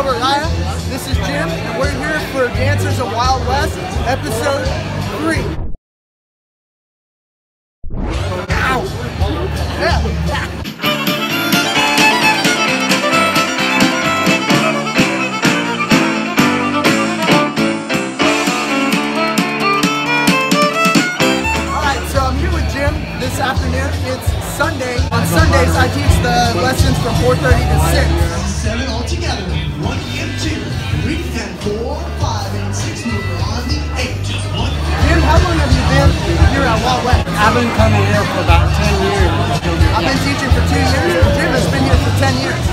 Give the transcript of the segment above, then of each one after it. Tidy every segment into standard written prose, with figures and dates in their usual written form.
Gilbert. This is Jim, and we're here for Dancers of Wild West, episode 3. Ow! Yeah. This afternoon, it's Sunday. On Sundays, I teach the lessons from 4:30 to 6. 7 all together. 1 and 2, 3 and 4, 5 and 6. Mover on the 8. Just 1. Jim, how long have you been here at Wild West? I've been coming here for about 10 years. I've been teaching for 2 years. Jim has been here for 10 years.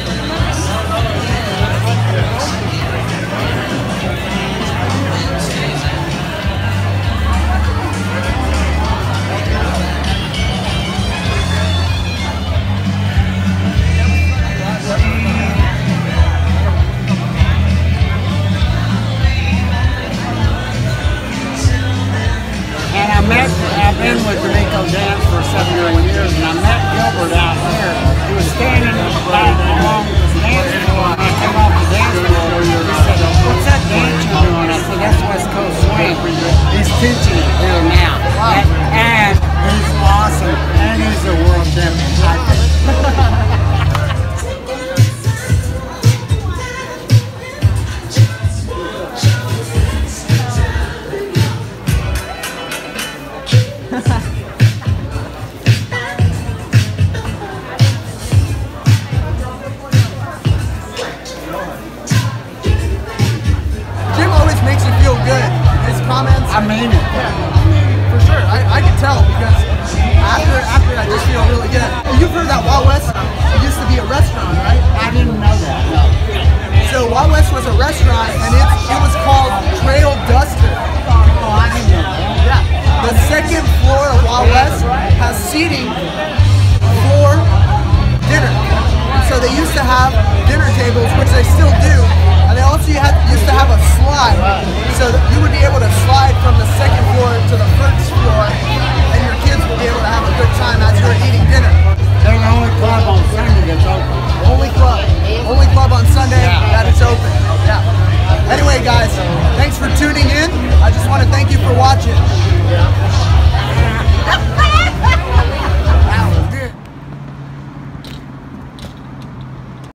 I've been with Dominico Dance for 7 or 8 years, and I met Gilbert out here. He was standing right along the dance floor, and I came off the dance floor. He said, "What's that dance you're doing?" I said, "That's West Coast Swing." He's teaching it here now. And he's awesome, and he's a world champion. Jim always makes you feel good. His comments. I mean it. Yeah, for sure. I can tell because after I just feel really good. You've heard that Wild West used to be a restaurant, right? I didn't know that. No. So Wild West was a restaurant, and it was called Trail Duster. Oh, I didn't know that. Yeah. The second floor of Wild West has seating for dinner. So they used to have dinner tables, which they still do, and they also used to have a slide, so that you would be able to slide from the second floor to the first floor, and your kids would be able to have a good time as you're eating dinner. They're the only club on Sunday that's open. Only club on Sunday that is open.